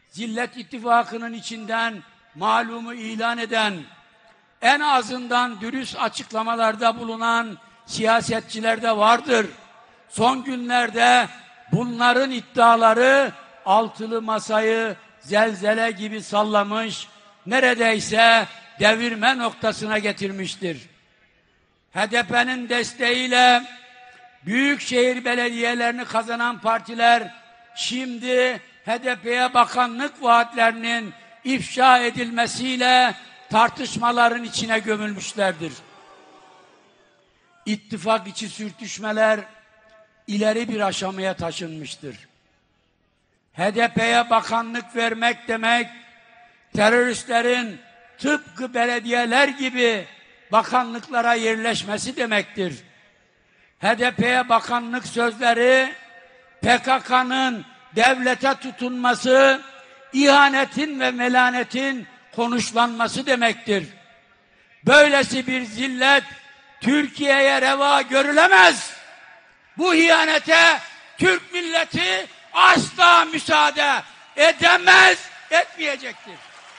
Zillet İttifakı'nın içinden malumu ilan eden, en azından dürüst açıklamalarda bulunan siyasetçiler de vardır. Son günlerde bunların iddiaları altılı masayı zelzele gibi sallamış, neredeyse devirme noktasına getirmiştir. HDP'nin desteğiyle büyükşehir belediyelerini kazanan partiler şimdi HDP'ye bakanlık vaatlerinin ifşa edilmesiyle tartışmaların içine gömülmüşlerdir. İttifak içi sürtüşmeler ileri bir aşamaya taşınmıştır. HDP'ye bakanlık vermek demek, teröristlerin tıpkı belediyeler gibi bakanlıklara yerleşmesi demektir. HDP'ye bakanlık sözleri, PKK'nın devlete tutunması, ihanetin ve melanetin konuşlanması demektir. Böylesi bir zillet Türkiye'ye reva görülemez. Bu ihanete Türk milleti asla müsaade edemez, etmeyecektir.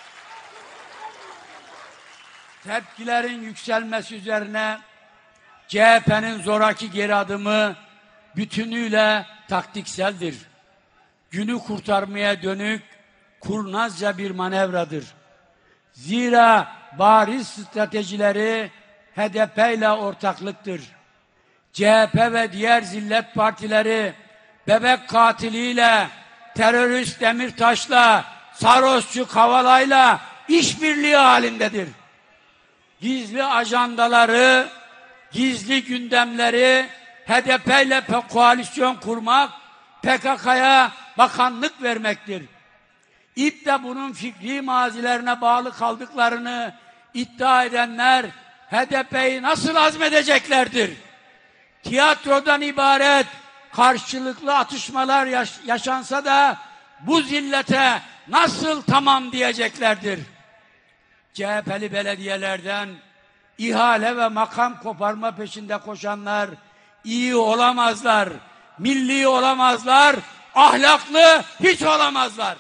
Tepkilerin yükselmesi üzerine CHP'nin zoraki geri adımı bütünüyle taktikseldir. Günü kurtarmaya dönük kurnazca bir manevradır. Zira bariz stratejileri HDP ile ortaklıktır. CHP ve diğer zillet partileri bebek katiliyle, terörist Demirtaş'la, sarhoşçu Kavala'yla işbirliği halindedir. Gizli ajandaları, gizli gündemleri HDP ile koalisyon kurmak, PKK'ya bakanlık vermektir. İddia bunun fikri mazilerine bağlı kaldıklarını iddia edenler HDP'yi nasıl hazmedeceklerdir? Tiyatrodan ibaret karşılıklı atışmalar yaşansa da bu zillete nasıl tamam diyeceklerdir? CHP'li belediyelerden ihale ve makam koparma peşinde koşanlar iyi olamazlar, milli olamazlar, ahlaklı hiç olamazlar.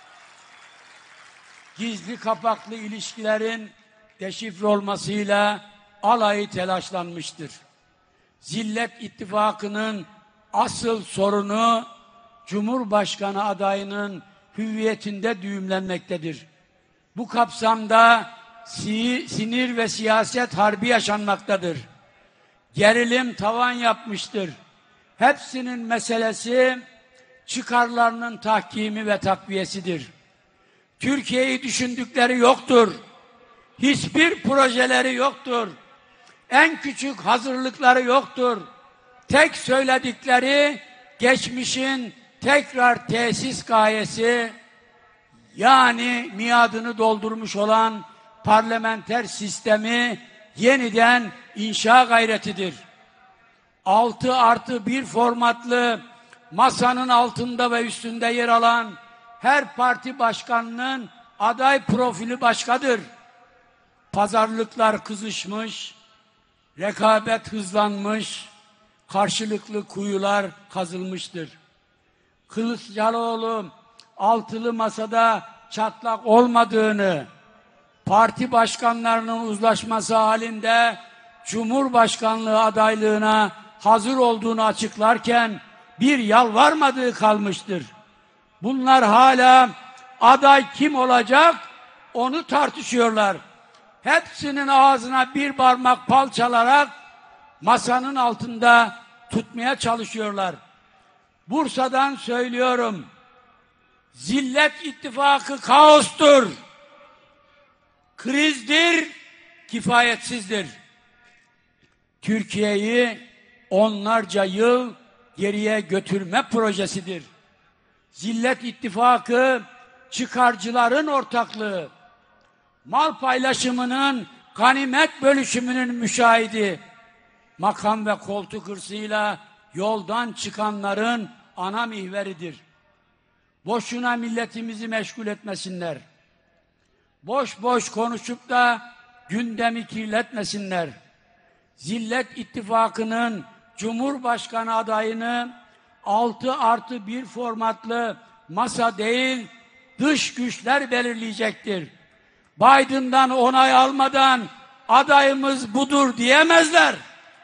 Gizli kapaklı ilişkilerin deşifre olmasıyla alayı telaşlanmıştır. Zillet İttifakı'nın asıl sorunu Cumhurbaşkanı adayının hüviyetinde düğümlenmektedir. Bu kapsamda sinir ve siyaset harbi yaşanmaktadır. Gerilim tavan yapmıştır. Hepsinin meselesi çıkarlarının tahkimi ve takviyesidir. Türkiye'yi düşündükleri yoktur. Hiçbir projeleri yoktur. En küçük hazırlıkları yoktur. Tek söyledikleri geçmişin tekrar tesis gayesi, yani miadını doldurmuş olan parlamenter sistemi yeniden inşa gayretidir. 6+1 formatlı masanın altında ve üstünde yer alan her parti başkanının aday profili başkadır. Pazarlıklar kızışmış, rekabet hızlanmış, karşılıklı kuyular kazılmıştır. Kılıçdaroğlu altılı masada çatlak olmadığını, parti başkanlarının uzlaşması halinde Cumhurbaşkanlığı adaylığına hazır olduğunu açıklarken bir yalvarmadığı kalmıştır. Bunlar hala aday kim olacak onu tartışıyorlar. Hepsinin ağzına bir parmak bal çalarak masanın altında tutmaya çalışıyorlar. Bursa'dan söylüyorum. Zillet İttifakı kaostur, krizdir, kifayetsizdir. Türkiye'yi onlarca yıl geriye götürme projesidir. Zillet İttifakı çıkarcıların ortaklığı, mal paylaşımının, ganimet bölüşümünün müşahidi, makam ve koltuk hırsıyla yoldan çıkanların ana mihveridir. Boşuna milletimizi meşgul etmesinler. Boş boş konuşup da gündemi kirletmesinler. Zillet İttifakı'nın Cumhurbaşkanı adayını 6+1 formatlı masa değil, dış güçler belirleyecektir. Biden'dan onay almadan adayımız budur diyemezler.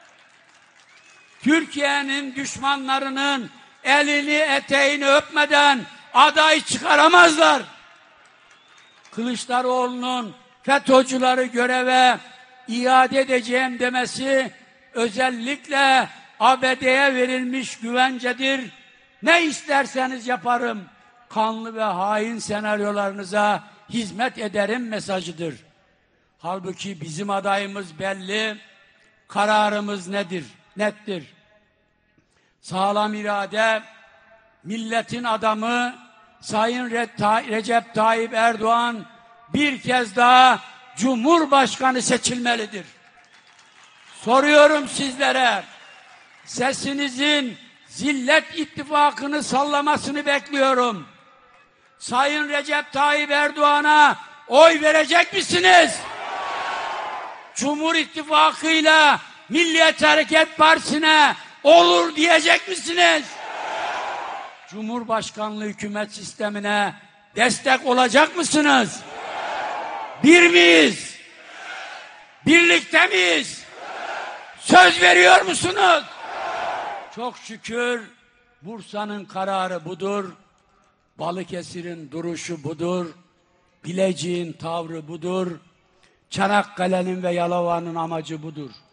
Türkiye'nin düşmanlarının elini eteğini öpmeden aday çıkaramazlar. Kılıçdaroğlu'nun FETÖ'cüleri göreve iade edeceğim demesi özellikle ABD'ye verilmiş güvencedir. Ne isterseniz yaparım, kanlı ve hain senaryolarınıza hizmet ederim mesajıdır. Halbuki bizim adayımız belli, kararımız nedir? Nettir. Sağlam irade, milletin adamı Sayın Recep Tayyip Erdoğan bir kez daha Cumhurbaşkanı seçilmelidir. Soruyorum sizlere, sesinizin Zillet İttifakı'nı sallamasını bekliyorum. Sayın Recep Tayyip Erdoğan'a oy verecek misiniz? Cumhur İttifakı'yla Milliyetçi Hareket Partisi'ne olur diyecek misiniz? Cumhurbaşkanlığı hükümet sistemine destek olacak mısınız? Bir miyiz? Birlikte miyiz? Söz veriyor musunuz? Çok şükür Bursa'nın kararı budur. Balıkesir'in duruşu budur. Bilecik'in tavrı budur. Çanakkale'nin ve Yalova'nın amacı budur.